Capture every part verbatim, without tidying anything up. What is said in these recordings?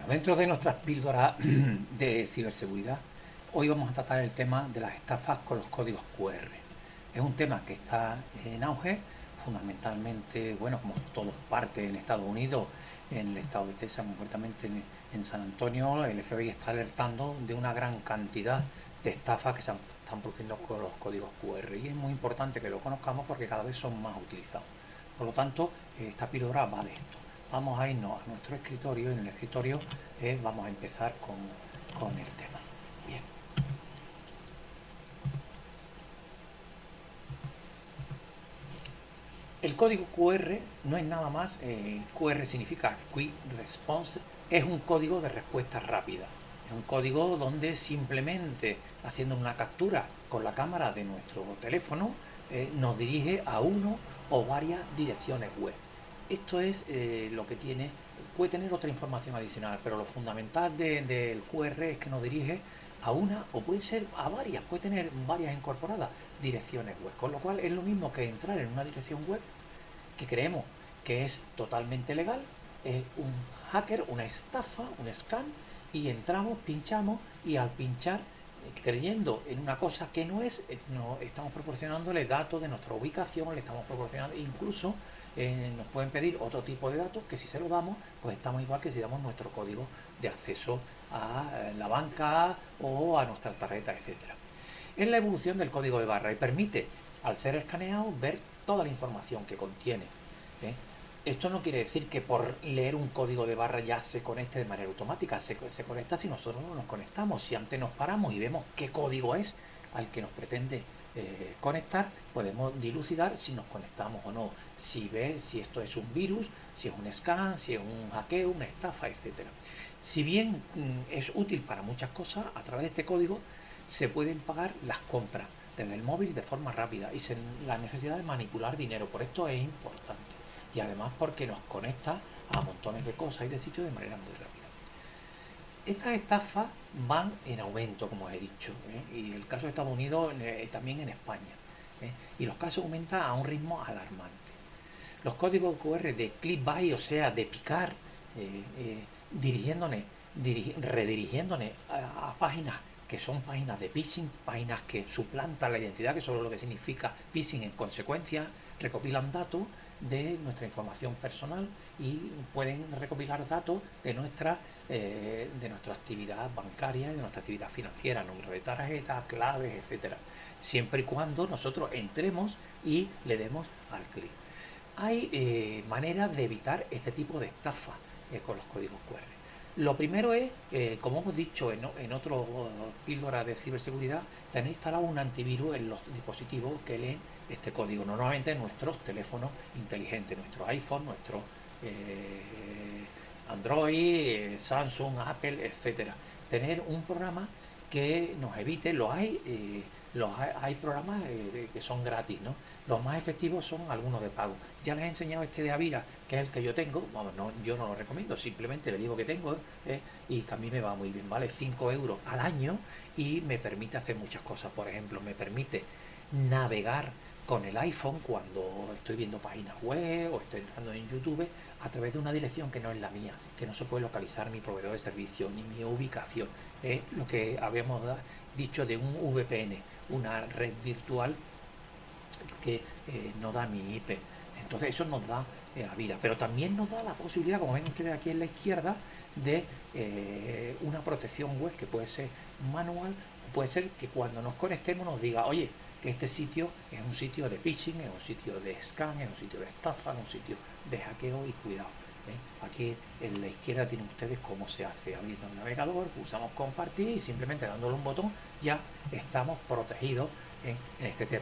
Dentro de nuestras píldoras de ciberseguridad, hoy vamos a tratar el tema de las estafas con los códigos Q R. Es un tema que está en auge, fundamentalmente, bueno, como todos parte en Estados Unidos, en el estado de Texas, concretamente en, en San Antonio, el F B I está alertando de una gran cantidad de estafas que se están produciendo con los códigos Q R. Y es muy importante que lo conozcamos porque cada vez son más utilizados. Por lo tanto, esta píldora va de esto. Vamos a irnos a nuestro escritorio y en el escritorio eh, vamos a empezar con, con el tema. Bien. El código Q R no es nada más, eh, Q R significa Quick Response, es un código de respuesta rápida. Es un código donde simplemente haciendo una captura con la cámara de nuestro teléfono eh, nos dirige a uno o varias direcciones web. Esto es eh, lo que tiene, puede tener otra información adicional, pero lo fundamental del de, Q R es que nos dirige a una o puede ser a varias, puede tener varias incorporadas direcciones web, con lo cual es lo mismo que entrar en una dirección web que creemos que es totalmente legal, es un hacker, una estafa, un scam, y entramos, pinchamos y al pinchar creyendo en una cosa que no es, no, estamos proporcionándole datos de nuestra ubicación, le estamos proporcionando, incluso eh, nos pueden pedir otro tipo de datos que si se lo damos, pues estamos igual que si damos nuestro código de acceso a la banca o a nuestras tarjetas, etcétera. Es la evolución del código de barra y permite, al ser escaneado, ver toda la información que contiene. ¿eh? Esto no quiere decir que por leer un código de barra ya se conecte de manera automática, se, se conecta si nosotros no nos conectamos. Si antes nos paramos y vemos qué código es al que nos pretende eh, conectar, podemos dilucidar si nos conectamos o no, si ve si esto es un virus, si es un scam, si es un hackeo, una estafa, etcétera. Si bien mm, es útil para muchas cosas, a través de este código se pueden pagar las compras desde el móvil de forma rápida y sin la necesidad de manipular dinero. Por esto es importante. Y además porque nos conecta a montones de cosas y de sitios de manera muy rápida. Estas estafas van en aumento, como os he dicho, ¿eh? y el caso de Estados Unidos eh, también en España. ¿eh? Y los casos aumentan a un ritmo alarmante. Los códigos Q R de click-buy, o sea, de picar, eh, eh, dirigiéndonos, dirigi redirigiéndonos a, a páginas que son páginas de phishing, páginas que suplantan la identidad, que eso es lo que significa phishing en consecuencia, recopilan datos de nuestra información personal y pueden recopilar datos de nuestra, eh, de nuestra actividad bancaria, de nuestra actividad financiera, número de tarjeta, claves, etcétera. Siempre y cuando nosotros entremos y le demos al clic. Hay eh, maneras de evitar este tipo de estafa eh, con los códigos Q R. Lo primero es, eh, como hemos dicho en, en otras píldoras de ciberseguridad, tener instalado un antivirus en los dispositivos que leen este código. Normalmente en nuestros teléfonos inteligentes, nuestros iPhone, nuestros eh, Android, eh, Samsung, Apple, etcétera. Tener un programa que nos evite, lo hay, eh, los hay, hay programas eh, que son gratis, ¿no? Los más efectivos son algunos de pago. Ya les he enseñado este de Avira, que es el que yo tengo. Vamos, no, yo no lo recomiendo, simplemente le digo que tengo eh, y que a mí me va muy bien, vale cinco euros al año y me permite hacer muchas cosas. Por ejemplo, me permite navegar con el iPhone cuando estoy viendo páginas web o estoy entrando en YouTube a través de una dirección que no es la mía, que no se puede localizar mi proveedor de servicio ni mi ubicación. Es lo que habíamos dicho de un V P N, una red virtual que eh, no da mi I P. Entonces eso nos da eh, Avira, pero también nos da la posibilidad, como ven ustedes aquí en la izquierda, de eh, una protección web que puede ser manual o puede ser que cuando nos conectemos nos diga, oye, que este sitio es un sitio de phishing, es un sitio de scam, es un sitio de estafa, es un sitio de hackeo y cuidado. ¿eh? Aquí en la izquierda tienen ustedes cómo se hace abriendo el navegador, pulsamos compartir y simplemente dándole un botón ya estamos protegidos ¿eh? en este tema.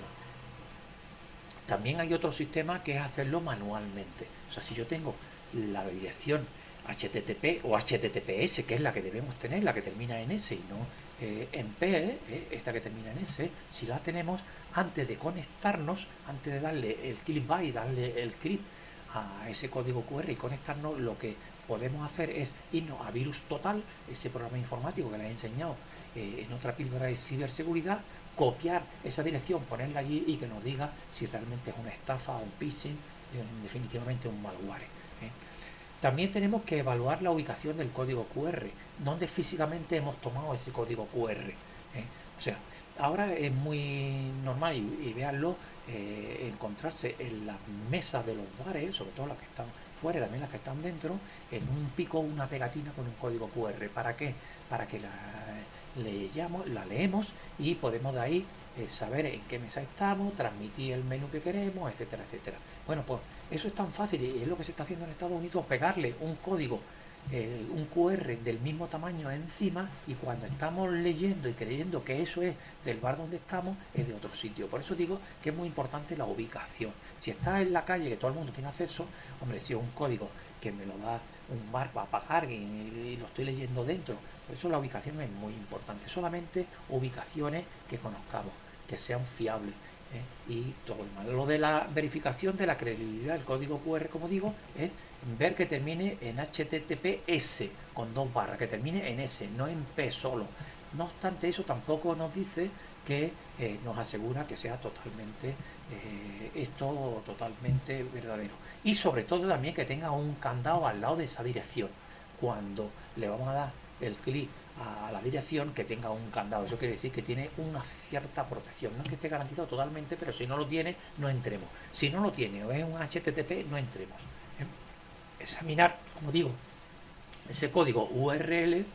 También hay otro sistema que es hacerlo manualmente. O sea, si yo tengo la dirección H T T P o H T T P S, que es la que debemos tener, la que termina en S y no eh, en P, eh, esta que termina en S, si la tenemos, antes de conectarnos, antes de darle el click by, darle el clic a ese código Q R y conectarnos, lo que podemos hacer es irnos a Virus Total, ese programa informático que les he enseñado eh, en otra píldora de ciberseguridad, copiar esa dirección, ponerla allí y que nos diga si realmente es una estafa o un phishing, eh, definitivamente un malware. ¿eh? También tenemos que evaluar la ubicación del código Q R, dónde físicamente hemos tomado ese código Q R. ¿eh? O sea, ahora es muy normal, y, y véanlo, eh, encontrarse en las mesas de los bares, sobre todo las que están fuera y también las que están dentro, en un pico una pegatina con un código Q R. ¿Para qué? Para que la, leyamos, la leemos y podemos de ahí eh, saber en qué mesa estamos, transmitir el menú que queremos, etcétera, etcétera. Bueno, pues eso es tan fácil y es lo que se está haciendo en Estados Unidos, pegarle un código, eh, un Q R del mismo tamaño encima, y cuando estamos leyendo y creyendo que eso es del bar donde estamos, es de otro sitio. Por eso digo que es muy importante la ubicación. Si está en la calle, que todo el mundo tiene acceso, hombre, si es un código que me lo da un bar para pagar y, y lo estoy leyendo dentro, por eso la ubicación es muy importante. Solamente ubicaciones que conozcamos, que sean fiables. ¿eh? Y todo el mal. Lo de la verificación de la credibilidad del código Q R, como digo, es ver que termine en H T T P S con dos barras, que termine en S, no en P solo. No obstante, eso tampoco nos dice que eh, nos asegura que sea totalmente eh, esto totalmente verdadero. Y sobre todo también que tenga un candado al lado de esa dirección. Cuando le vamos a dar el clic a la dirección, que tenga un candado. Eso quiere decir que tiene una cierta protección. No es que esté garantizado totalmente, pero si no lo tiene, no entremos. Si no lo tiene o es un H T T P, no entremos. ¿eh? Examinar, como digo, ese código U R L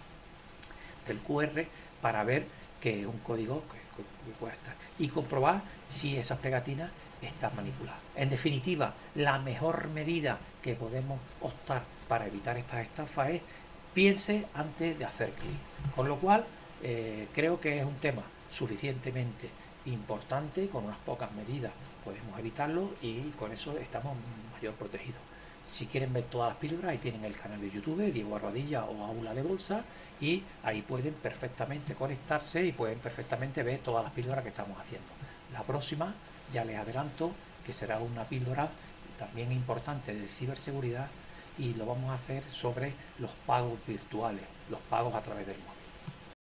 del Q R para ver que es un código que, que pueda estar. Y comprobar si esas pegatinas están manipuladas. En definitiva, la mejor medida que podemos optar para evitar estas estafas es piense antes de hacer clic. Con lo cual, eh, creo que es un tema suficientemente importante, con unas pocas medidas podemos evitarlo y con eso estamos mayor protegidos. Si quieren ver todas las píldoras, ahí tienen el canal de YouTube, Diego Arbadilla o Aula de Bolsa, y ahí pueden perfectamente conectarse y pueden perfectamente ver todas las píldoras que estamos haciendo. La próxima, ya les adelanto, que será una píldora también importante de ciberseguridad, y lo vamos a hacer sobre los pagos virtuales, los pagos a través del móvil.